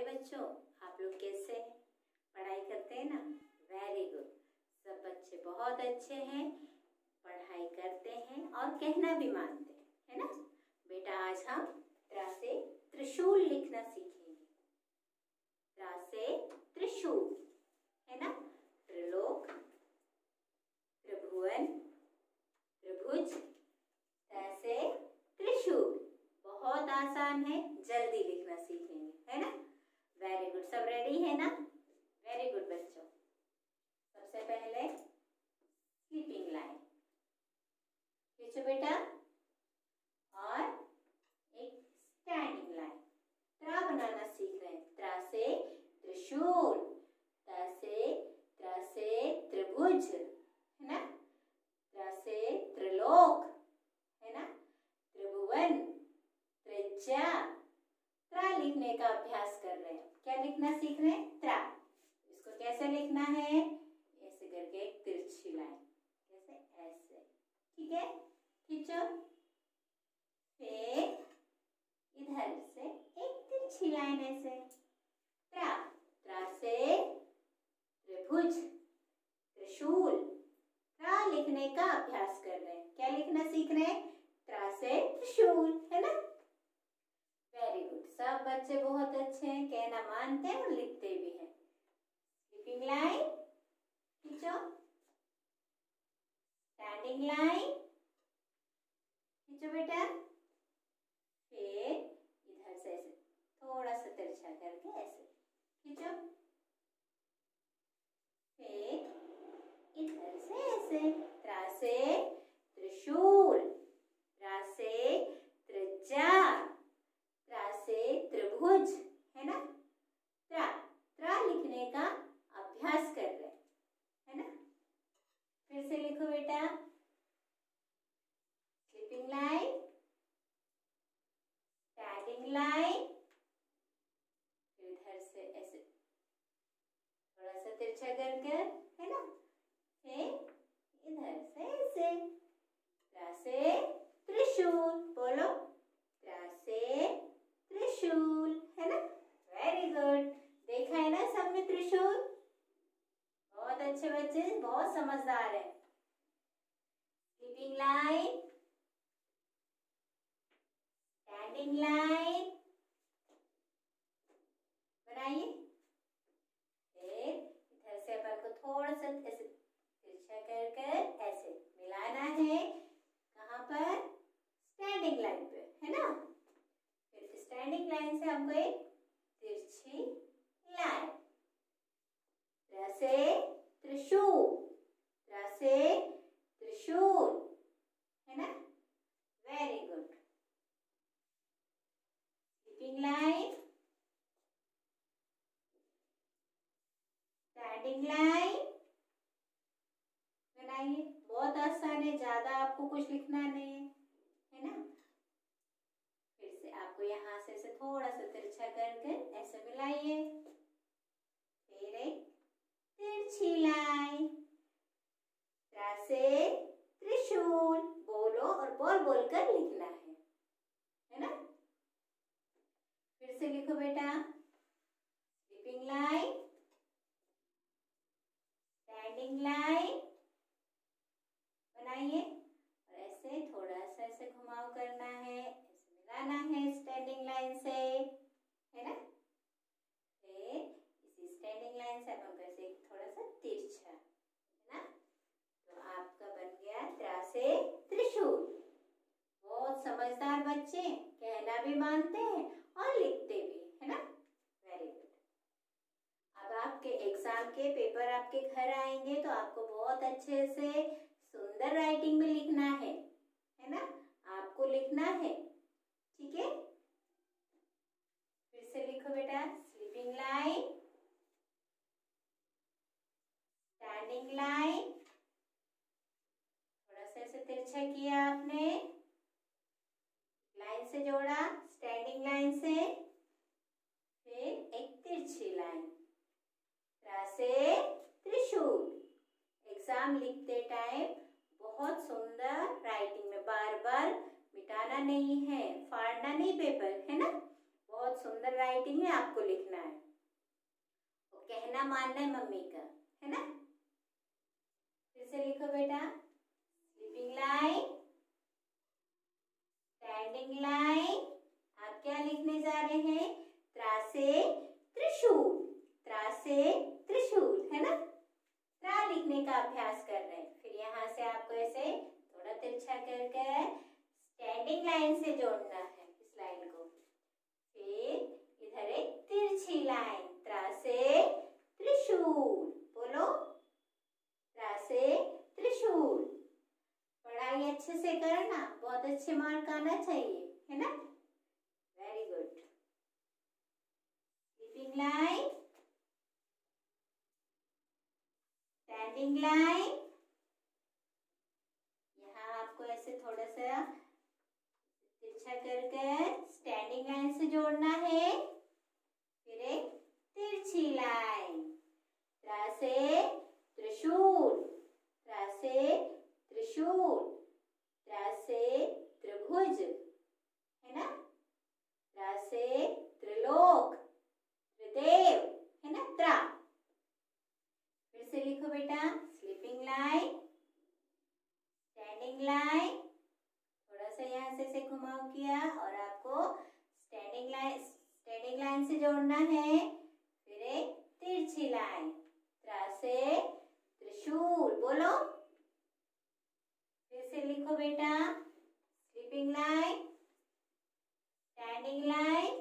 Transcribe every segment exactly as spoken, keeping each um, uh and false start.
बच्चों, आप लोग कैसे हैं? पढ़ाई करते हैं ना? Very good. सब बच्चे बहुत अच्छे हैं, पढ़ाई करते हैं और कहना भी मानते हैं, है ना? बेटा आज हम त्रा से त्रिशूल लिखना सीखेंगे। त्रा से त्रिशूल, है ना? त्रिलोक, त्रिभुवन, त्रिभुज, त्रा से त्रिशूल। बहुत आसान है, जल्दी लिखना सीखेंगे, है ना? Very good. सब रेडी है ना? वेरी गुड बच्चों। सबसे पहले स्लीपिंग लाइन खींचो बेटा और एक स्टैंडिंग लाइन। त्रा बनाना सीख रहे हैं। त्रा से त्रिशूल, त्रा से त्रा से त्रिभुज, है ना? त्रा से त्रिलोक, है ना? त्रिभुवन, त्रिज्या। त्रा लिखने का अभ्यास कर रहे हैं। क्या लिखना सीख रहे हैं? त्रा। इसको कैसे लिखना है? ऐसे करके एक तिरछी लाइन, कैसे? ऐसे, ठीक है? खींचो। फिर इधर से एक तिरछी लाइन ऐसे। त्रा, त्रा से त्रिभुज, त्रिशूल। त्रा लिखने का अभ्यास कर रहे हैं। क्या लिखना सीख रहे हैं? त्रा से त्रिशूल, है ना? Very good. सब बच्चे बहुत अच्छे हैं, कहना मानते हैं और लिखते भी हैं। स्लीपिंग लाइन खींचो, स्टैंडिंग लाइन खींचो बेटा। फिर इधर से ऐसे थोड़ा सा तिरछा करके ऐसे खींचो। फिर इधर से ऐसे। त्रा से त्रिशूल, त्रा से त्रिज्या, त्रा से त्रिभुज, है ना? त्रा, त्रा लिखने का अभ्यास कर रहे हैं, है ना? फिर से लिखो बेटा। स्लीपिंग लाइन, स्टैंडिंग लाइन, फिर इधर से ऐसे थोड़ा सा तिरछा कर कर, है ना? फिर इधर से ऐसे। त्रा से त्रिशूल, बोलो। त्रा से त्रिशूल, है ना? Very good. देखा है ना सबने त्रिशूल? बहुत अच्छे बच्चे, बहुत समझदार है। स्लीपिंग लाइन, स्टैंडिंग लाइन बनाइए। फिर इधर से अपन को थोड़ा सा ऐसे तिरछा कर कर ऐसे मिलाना है। कहाँ पर? स्टैंडिंग लाइन पे, है ना? फिर स्टैंडिंग लाइन से हमको एक तिरछी लाइन। त्रा से त्रिशूल, त्रा से त्रिशूल, है ना? Very good. Sleeping line, standing line बनाइए। बहुत आसान है, ज्यादा आपको कुछ लिखना नहीं है, है ना? फिर से आपको यहाँ से ऐसे थोड़ा सा तिरछा करके ऐसे मिलाइए। फिर एक तिरछी लाइन। त्रा से त्रिशूल, बोलो और बोल बोलकर लिखना है, है ना? फिर से लिखो बेटा। स्लीपिंग लाइन, स्टैंडिंग लाइन बनाइए और ऐसे थोड़ा सा ऐसे घुमाव करना है, ऐसे मिलाना है स्टैंडिंग लाइन से, है ना? फिर इसी स्टैंडिंग लाइन से अपन कैसे थोड़ा सा तिरछा, है ना? तो आपका बन गया त्रा से त्रिशूल। बहुत समझदार बच्चे, कहना भी मानते हैं और लिखते भी, है ना? Very good. अब आपके एग्जाम के पेपर आपके घर आएंगे तो आपको बहुत अच्छे से सुंदर राइटिंग में लिखना है, है ना? आपको लिखना है, ठीक है? फिर से लिखो बेटा। स्लीपिंग लाइन, स्टैंडिंग लाइन, थोड़ा सा ऐसे तिरछा किया आपने, लाइन से जोड़ा, स्टैंडिंग लाइन से, फिर एक तिरछी लाइन। त्रा से त्रिशूल। एग्जाम लिखते टाइम बहुत सुंदर राइटिंग में बार बार मिटाना नहीं है, फाड़ना नहीं पेपर, है ना? बहुत सुंदर राइटिंग में आपको लिखना है और कहना मानना है मम्मी का, है ना। फिर से लिखो बेटा, स्लीपिंग लाइन, स्टैंडिंग लाइन। आप क्या लिखने जा रहे हैं? त्रा से त्रिशूल, त्रा से त्रिशूल, है ना। त्रा लिखने का अभ्यास कर रहे हैं। फिर यहाँ से आपको ऐसे थोड़ा तिरछा कर कर स्टैंडिंग लाइन से जोड़ना है इस लाइन को। फिर इधर एक तिरछी लाइन, त्रा से त्रिशूल, बोलो त्रा से त्रिशूल। पढ़ाई अच्छे से करना, बहुत अच्छे मार्क आना चाहिए, है ना। Very good. Sleeping line, standing line. यहाँ आपको ऐसे थोड़ा सा तिरछा कर कर स्टैंडिंग लाइन से जोड़ना है। फिर एक तिरछी लाइन, त्रा से त्रिशूल, त्रा से त्रिशूल, त्रा से त्रिभुज, है ना, त्रा से त्रिलोक, त्रिदेव, है ना, त्रा। फिर से लिखो बेटा, स्लीपिंग लाइन, स्टैंडिंग लाइन। थोड़ा सा यहाँ से से घुमाव किया और आपको स्टैंडिंग लाइन, स्टैंडिंग लाइन से जोड़ना है। फिर एक तिरछी लाइन, त्रा से त्रिशूल, बोलो। फिर से लिखो बेटा, स्लीपिंग लाइन, स्टैंडिंग लाइन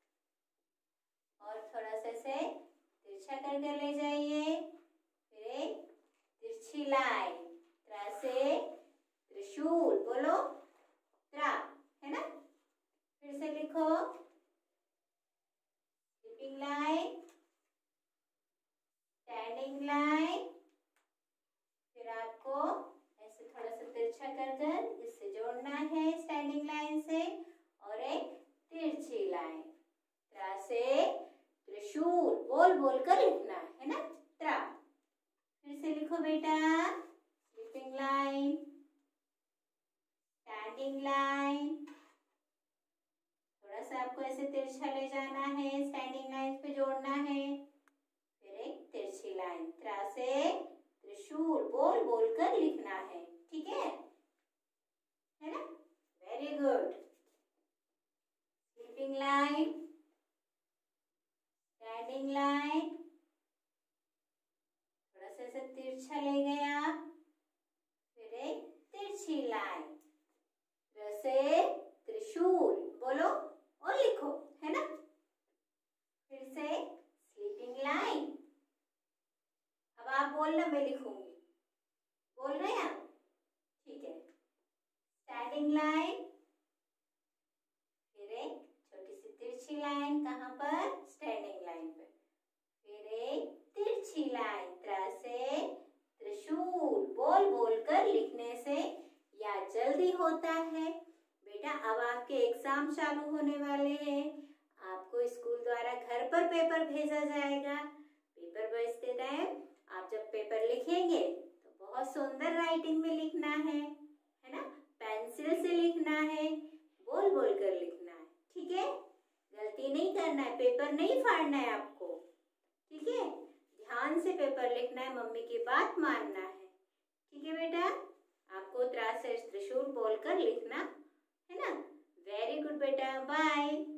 और थोड़ा सा से तिरछा करके ले जाइए। फिर एक तिरछी लाइन, त्रा से त्रिशूल, बोलो त्रा, है ना। फिर से लिखो, स्लीपिंग लाइन, स्टैंडिंग लाइन। फिर आपको ऐसे थोड़ा सा तिरछा कर कर इससे जोड़ना है स्टैंडिंग लाइन से और एक तिरछी लाइन, त्रा से त्रिशूल, बोल बोल कर लिखना है ना, त्रा। फिर से लिखो बेटा, स्लीपिंग लाइन, स्टैंडिंग लाइन। थोड़ा सा आपको ऐसे तिरछा ले जाना है, स्टैंडिंग लाइन पे जोड़ना है। फिर एक तिरछी लाइन, त्रा से त्रिशूल, बोल बोल कर लिखना है, ठीक है, है ना। Very good. Sleeping line, standing line. थोड़ा सा ऐसे तिरछा ले गए आप। फिर एक तिरछी लाइन, त्रा से त्रिशूल, बोलो और लिखो, है ना। फिर से स्लीपिंग लाइन। अब आप बोलना, मैं लिखूंगी, बोल रहे हैं आप, ठीक है। स्टैंडिंग लाइन, फिर एक छोटी सी तिरछी लाइन, कहाँ पर? स्टैंडिंग लाइन पे। फिर एक तिरछी लाइन, त्रा से त्रिशूल, बोल बोल कर लिखने से याद जल्दी होता है। बेटा अब आपके एग्जाम चालू होने वाले हैं, आपको स्कूल द्वारा घर पर पेपर भेजा जाएगा। पेपर भेजते टाइम आप जब पेपर लिखेंगे तो बहुत सुंदर राइटिंग में लिखना है, है ना, पेंसिल से लिखना है, बोल बोल कर लिखना है, ठीक है। गलती नहीं करना है, पेपर नहीं फाड़ना है आपको, ठीक है। ध्यान से पेपर लिखना है, मम्मी की बात मानना है, ठीक है बेटा। आपको त्रा से त्रिशूल बोलकर लिखना है ना। वेरी गुड बेटा, बाय।